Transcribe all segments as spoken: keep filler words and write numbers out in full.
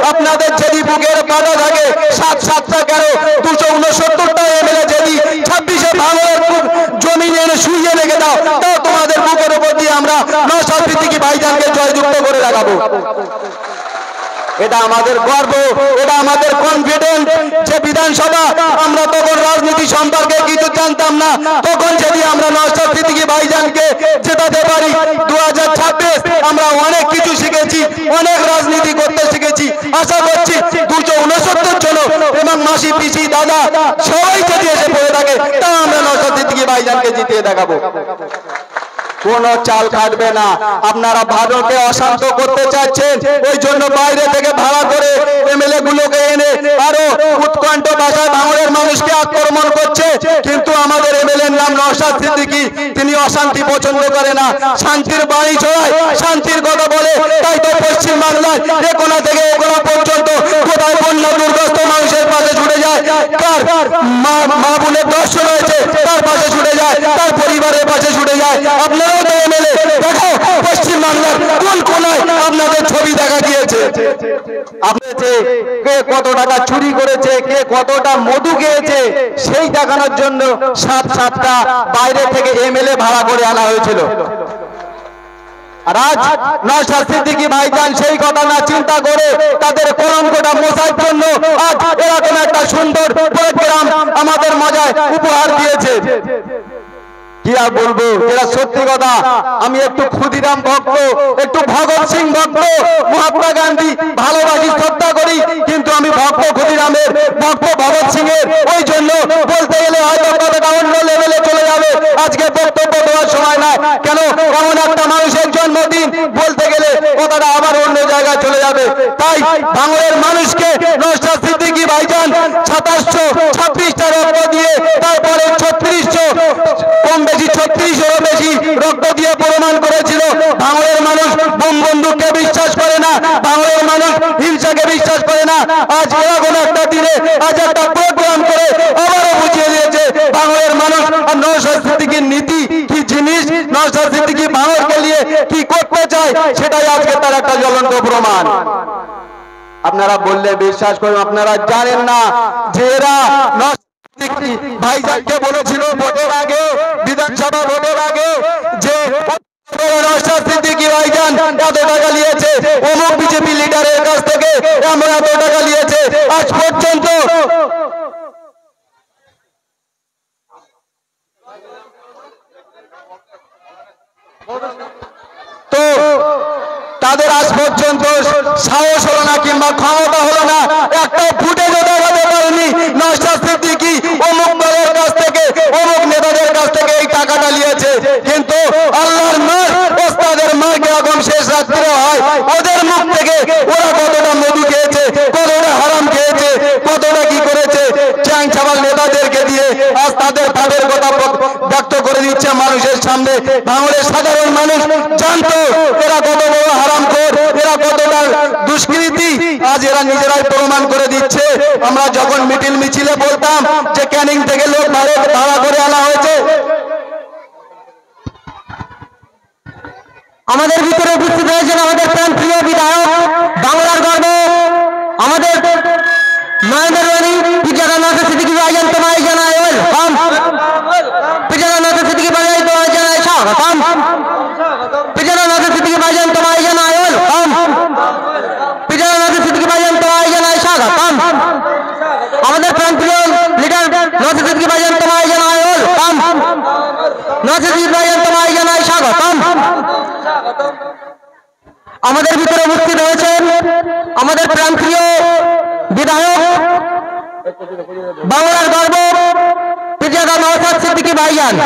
আপনাদের যদি বুকের পাতা থাকে সাত সাতটা কেন দুশো উনসত্তরটা এমএলএ যদি ছাব্বিশে ভাঙনের জমিনে এনে শুইয়ে রেখে দাও, তাও তোমাদের বুকের উপর দিয়ে আমরা নওশাদ সিদ্দিকী ভাইজানকে জয়যুক্ত করে দেখাবো। এটা আমাদের গর্ব, এটা আমাদের কনফিডেন্ট যে বিধানসভা আমরা তখন রাজনীতি সম্পর্কে কিছু জানতাম না, তখন যদি আমরা নওশাদ সিদ্দিকী ভাইজানকে জেতাতে পারি দু হাজার ছাব্বিশ আমরা অনেক কিছু শিখেছি, অনেক রাজনীতি করতে শিখেছি। আশা করছি দুশো উনসত্তর জন এবং মাসি পিসি দাদা সবাই যদি এসে পড়ে থাকে তা আমরা নওশাদ সিদ্দিকী ভাইজানকে জিতিয়ে দেখাবো। কোন চাল কাটবে না। আপনারা ভারতকে অশান্ত করতে চাচ্ছেন, ওই জন্য বাইরে থেকে ভাড়া করে এমএলএ গুলোকে এনে আরো উৎকণ্ঠ ভাষায় ভাঙড়ের মানুষকে আক্রমণ করছে। কিন্তু আমাদের এমএলএর নাম নওশাদ সিদ্দিকী, তিনি অশান্তি পছন্দ করে না, শান্তির বাণী ছড়ায়, শান্তির কথা বলে। তাই তো পশ্চিম বাংলায় এ কোনা থেকে এ কোনা পর্যন্ত কোথায় বন্যা দুর্গত মানুষের পাশে ছুটে যায়, কার মা মা বোনের দর্শন হয়েছে তার পাশে ছুটে যায়, তার পরিবারের পাশে ছুটে যায়। আপনারা দেখো পশ্চিম বাংলার কোন কোনায় আপনাদের ছবি দেখা গিয়েছে, কে কত টাকা চুরি করেছে, কে কতটা মধু খেয়েছে, সেই দেখানোর জন্য সাত সাতটা বাইরে থেকে এমএলএ ভাড়া করে আনা হয়েছিল। আর আজ নওশাদ সিদ্দিকী ভাইজান সেই কথা না চিন্তা করে তাদের কলঙ্কটা মোছার জন্য আজ এরকম একটা সুন্দর প্রোগ্রাম আমাদের মজায় উপহার দিয়েছে। কি আর বলবো, এটা সত্যি কথা। আমি একটু ক্ষুদিরাম ভক্ত, একটু ভগৎ সিং ভক্ত, মহাত্মা গান্ধী ভালোবাসি, শ্রদ্ধা করি, কিন্তু আমি ভক্ত ক্ষুদিরামের, ভক্ত ভগৎ সিং এর। ওই জন্য বলতে গেলে হয়তো কথাটা অন্য লেভেলে চলে যাবে, আজকে বক্তব্য দেওয়ার সময় নয়। কেন, এমন একটা মানুষের জন্মদিন, বলতে গেলে কথাটা আবার অন্য জায়গায় চলে যাবে। তাই ভাঙড়ের মানুষকে নওশাদ সিদ্দিকী ভাইজান সাতাশশো ছাব্বিশটা রক্ত দিয়ে, তারপরে ছত্রিশশো কম বেশি ছত্রিশেরও বেশি রক্ত দিয়ে প্রমাণ করেছিল ভাঙড়ের মানুষ বোম বন্দুককে বিশ্বাস করে না, ভাঙড়ের মানুষ হিংসাকে বিশ্বাস করে না। আজ এরকম একটা দিনে আজ একটা প্রোগ্রাম করে আবারও বুঝিয়ে দিয়েছে ভাঙড়ের মানুষ আর নওশাদ সিদ্দিকীর নীতি কি জিনিস, নওশাদ সিদ্দিকী ভাঙড়কে নিয়ে কি করতে চায়, সেটাই আজকে তার একটা জ্বলন্ত প্রমাণ। আপনারা বললে বিশ্বাস করুন, আপনারা জানেন না যে এরা ভাইজানকে বলেছিল ভোটের আগে, বিধানসভা ভোটের আগে, যে নওশাদ সিদ্দিকী ভাইজান এত টাকা নিয়েছে অমুক বিজেপি লিডারের কাছ থেকে, আমরা এত টাকা নিয়েছে। আজ পর্যন্ত তো তাদের আজ পর্যন্ত সাহস হলো না কিংবা ক্ষমতা হলো না, একটা ফুটেজও দেখাতে পারেনি নওশাদ সিদ্দিকী অমুক দলের কাছ থেকে, অমুক নেতাদের কাছ থেকে এই টাকাটা নিয়েছে। কিন্তু আল্লাহর মার ওস্তাদের মাকে এখন শেষ রাত্রে হয়, ওদের মুখ থেকে ওরা কতটা মধু খেয়েছে, কতটা হারাম খেয়েছে, কতটা কি করেছে, চ্যাং ছাবাল নেতাদেরকে দিয়ে আজ তাদের ভাবের কথা ব্যক্ত করে দিচ্ছে মানুষের সামনে। ভাঙড়ের সাধারণ মানুষ জানতো এরা কত বড় হারামখোর, এরা কতটা দুষ্কৃতী, আজ এরা নিজেরাই প্রমাণ করে দিচ্ছে। আমরা যখন মিছিল মিছিলে বলতাম যে ক্যানিং থেকে লোক ভাড়া করে আনা হয়েছে, আমাদের ভিতরে উপস্থিত হয়েছেন আমাদের প্রান্তীয় বিধায়ক, বাংলার গর্ব, আমাদের নয়নের রানী পিজারা নওশাদ সিদ্দিকী ভাইজান, তোমায় জানাই ওয়েলকাম। পিজারা নওশাদ সিদ্দিকী ভাইজান, তোমায় জানাই স্বাগতম। পিজারা নওশাদ সিদ্দিকী ভাইজান, তোমায় জানাই ওয়েলকাম। পিজারা নওশাদ সিদ্দিকী ভাইজান, তোমায় জানাই স্বাগতম। আমাদের প্রান্তীয় লিডার নওশাদ সিদ্দিকী ভাইজান, তোমায় জানাই ওয়েলকাম। নওশাদ সিদ্দিকী ভাইজান, তোমায় জানাই স্বাগতম। আমাদের ভিতরে উপস্থিত হয়েছেন আমাদের প্রান্তীয় বিধায়ক, বাংলার গর্ব, পিজারা নওশাদ সিদ্দিকী ভাইজান।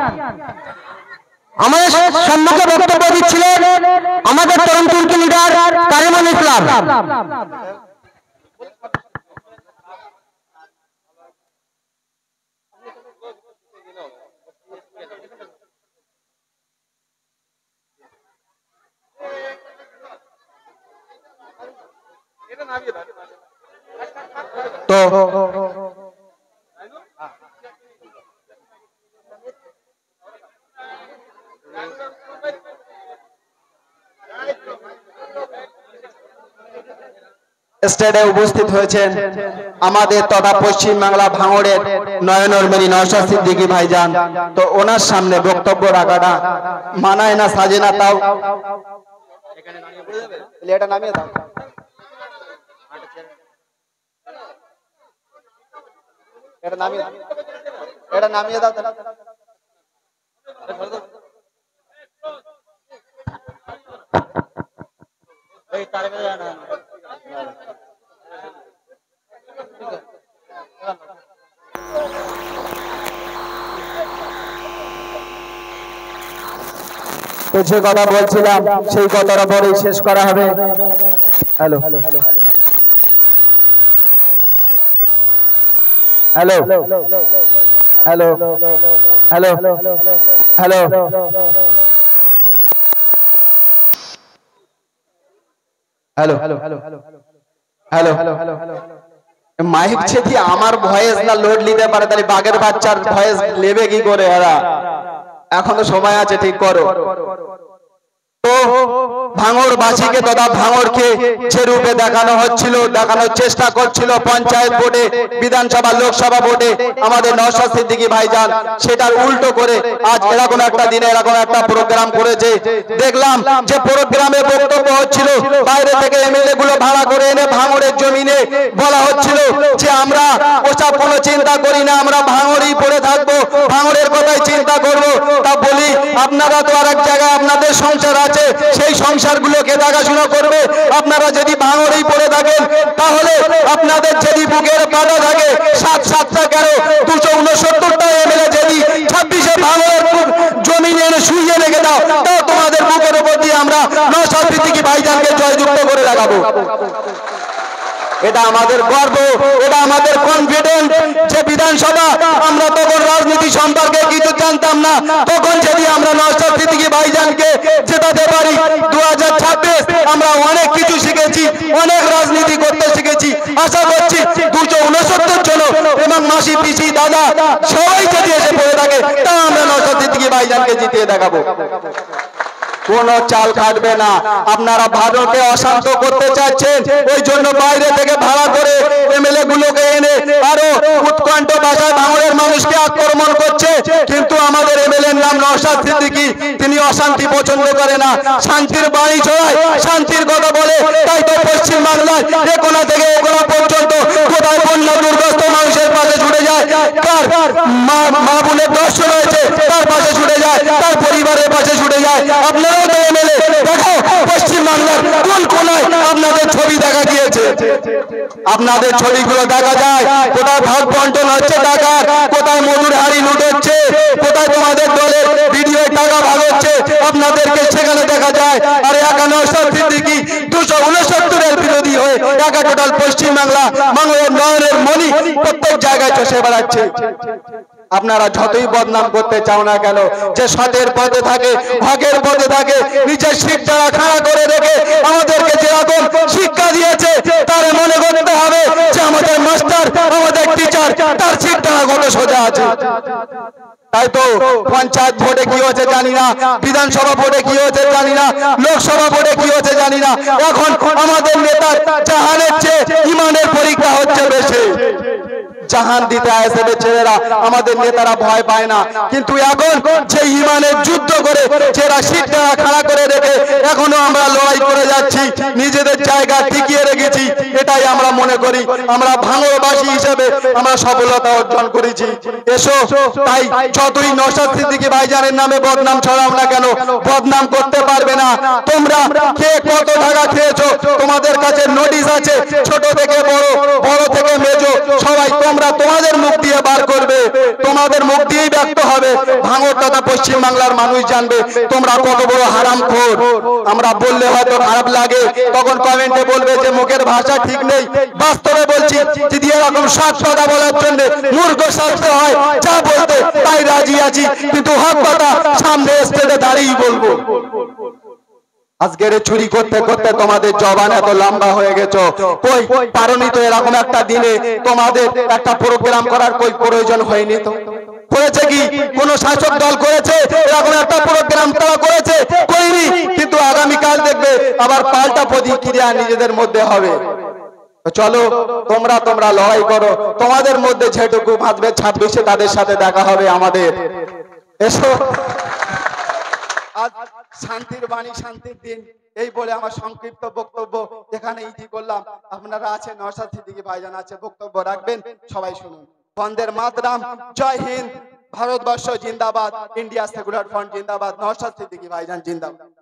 আমাদের সম্মুখে বক্তব্য দিচ্ছিলেন আমাদের তরুণ তুর্কি লিডার কারিমুল ইসলাম। তো স্টেজে উপস্থিত হয়েছেন আমাদের তথা পশ্চিম বাংলা ভাঙড়ের নয়নরমণি নওশাদ সিদ্দিকী ভাইজান। তো ওনার সামনে বক্তব্য রাখাটা মানায় না, সাজে না, তাও এটা নামিয়ে দাও। এটা নামিয়ে দাও, এটা নামিয়ে দাও। এই তার বেলা না তো যে কথা বলছিলাম সেই কথাটা পরেই শেষ করা হবে। Hello hello hello hello hello hello hello hello hello hello mike ছেদি আমার ভয়েস না লোড নিতে পারে, তাহলে বাঘের বাচ্চার ভয়েস নেবে কি করে? এরা এখনো সময় আছে, ঠিক করো। তো ভাঙড়বাসীকে তথা ভাঙড়কে যে রূপে দেখানো হচ্ছিল, দেখানোর চেষ্টা করছিল পঞ্চায়েত ভোটে, বিধানসভা, লোকসভা ভোটে আমাদের নওশাদ সিদ্দিকী ভাইজান, সেটার উল্টো করে আজ এরকম একটা দিনে এরকম একটা প্রোগ্রাম করেছে। দেখলাম যে প্রোগ্রামে বক্তব্য হচ্ছিল, বাইরে থেকে এমএলএ গুলো ভাড়া করে এনে ভাঙড়ের জমিনে বলা হচ্ছিল যে আমরা ওসব কোনো চিন্তা করি না, আমরা ভাঙড়ই পড়ে থাকবো, ভাঙড়ের কথাই চিন্তা করবো। তা বলি, আপনারা তো আর এক জায়গায় আপনাদের সংসার আছে, সেই সংসারগুলোকে দেখাশোনা করবে। আপনারা যদি ভাঙড়েই পড়ে থাকেন, তাহলে আপনাদের যদি বুকের পাটা থাকে সাত সাতটা কেন দুশো উনসত্তরটা এমএলএ যদি ছাব্বিশে ভাঙড়ের জমি এনে শুইয়ে রেখে দাও, তাও তোমাদের বুকের উপর দিয়ে আমরা নওশাদ সিদ্দিকী ভাইজানকে জয়যুক্ত করে দেখাবো। এটা আমাদের গর্ব, এটা আমাদের কনফিডেন্ট যে বিধানসভা, আমরা তখন রাজনীতি সম্পর্কে কিছু জানতাম না, তখন যদি আমরা নওশাদ সিদ্দিকী ভাইজানকে জেতাতে পারি দু হাজার ছাব্বিশ, আমরা অনেক কিছু শিখেছি, অনেক রাজনীতি করতে শিখেছি। আশা করছি দুশো উনসত্তর জন এবং মাসি পিসি দাদা সবাই যদি এসে পড়ে থাকে, তা আমরা নওশাদ সিদ্দিকী ভাইজানকে জিতিয়ে দেখাবো। কোন চাল কাটবে না। আপনারা ভারতকে অশান্ত করতে চাচ্ছেন, ওই জন্য বাইরে থেকে ভাড়া করে এমএলএ গুলোকে এনে আরো উৎকণ্ঠ ভাষায় ভাঙড়ের মানুষকে আক্রমণ করছে। কিন্তু আমাদের এমএলএর নাম নওশাদ সিদ্দিকী, তিনি অশান্তি পছন্দ করে না, শান্তির বাণী ছড়ায়, শান্তির কথা বলে। তাই তো পশ্চিম বাংলায় এ কোনা থেকে ও কোনা পর্যন্ত কোথায় বন্যা দুর্গত মানুষের পাশে ছুটে যায়, কার মা বোনের দর্শন হয়েছে তার পাশে ছুটে যায়, তার পরিবারের পাশে ছুটে যায়। আপনারা দেখো পশ্চিম বাংলার কোন কোনায় আপনাদের ছবি দেখা গিয়েছে, আপনাদের ছবিগুলো দেখা যায়। কোথায় ভাগ বন্টন হচ্ছে টাকা, কোথায় মধুর হাড়ি লুট হচ্ছে, কোথায় তোমাদের দলের ভিডিও টাকা ভাগ হচ্ছে, আপনাদেরকে সেখানে দেখা যায়। আর একা নওশাদ সিদ্দিকী দুশো উনসত্তরের বিরোধী হয়ে একা টোটাল পশ্চিম বাংলা, বাংলার নয়নের মণি প্রত্যেক জায়গায় চষে বেড়াচ্ছে। আপনারা যতই বদনাম করতে চাও না কেন, যে সতের পথে থাকে, ভাগের পথে থাকে, নিজের শিক্ষা খাড়া করে রেখে আমাদেরকে যেরকম শিক্ষা দিয়েছে, তার মনে করতে হবে যে আমাদের মাস্টার, আমাদের টিচার, তার শিক্ষা কত সোজা আছে। তাই তো পঞ্চায়েত ভোটে কি হচ্ছে জানি না, বিধানসভা ভোটে কি হচ্ছে জানি না, লোকসভা ভোটে কি হচ্ছে জানি না। এখন আমাদের নেতার জাহানের চেয়ে ইমানের পরীক্ষা হচ্ছে বেশি। জাহান দিতে আসে ছেলেরা, আমাদের নেতারা ভয় পায় না। কিন্তু এখন যে ইমানের যুদ্ধ করে যারা শিক্ষা খাড়া করে রেখে এখনো আমরা লড়াই করে যাচ্ছি, নিজেদের জায়গা টিকিয়ে রেখেছি, এটাই আমরা মনে করি। আমরা ভাঙড়বাসী হিসেবে আমরা সফলতা অর্জন করেছি। এসো, তাই যতই নওশাদ সিদ্দিকী ভাইজানের নামে বদনাম ছড়াও না কেন, বদনাম করতে পারবে না। তোমরা কে কত টাকা খেয়েছো, তোমাদের কাছে নোটিশ আছে, ছোট থেকে বড়, বড় থেকে মেজো, সবাই তোমরা তোমাদের মুখ দিয়ে বার করবে, তোমাদের মুখ দিয়েই ব্যক্ত হবে। ভাঙড় তথা পশ্চিম বাংলার মানুষ জানবে তোমরা কত বড় হারামখোর। আমরা বললে হয়তো খারাপ লাগে, তখন কমেন্টে বলবে যে মুখের ভাষা ঠিক নেই। বাস্তবে বলছি, যদি এরকম সৎ কথা বলার জন্য মূর্খ শাস্তি হয়, যা বলতে তাই রাজি আছি, কিন্তু হক কথা সামনে স্টেজে দাঁড়িয়েই বলবো। আজকের চুরি করতে করতে তোমাদের জবান এত লম্বা হয়ে গেছো, কই পারোনি তো এরকম একটা দিনে তোমাদের একটা প্রোগ্রাম করার কই প্রয়োজন হয়নি? তো করেছে কি কোন শাসক দল করেছে এরকম একটা প্রোগ্রাম? তারা করেছে, করিনি। কিন্তু আগামীকাল দেখবে আবার পাল্টা প্রতিক্রিয়া নিজেদের মধ্যে হবে। চলো তোমরা তোমরা লড়াই করো, তোমাদের মধ্যে যেটুকু বাঁচবে ছাব্বিশে তাদের সাথে দেখা হবে আমাদের। এসো, আজ শান্তির বাণী, শান্তির দিন, এই বলে আমার সংক্ষিপ্ত বক্তব্য এখানে ইতি করলাম। আপনারা আছেন, নওশাদ সিদ্দিকী ভাইজান আছে, বক্তব্য রাখবেন, সবাই শুনুন। বন্দের মাতরম, জয় হিন্দ, ভারতবর্ষ জিন্দাবাদ, ইন্ডিয়া সেকুলার ফ্রন্ট জিন্দাবাদ, নওশাদ সিদ্দিকী ভাইজান জিন্দাবাদ।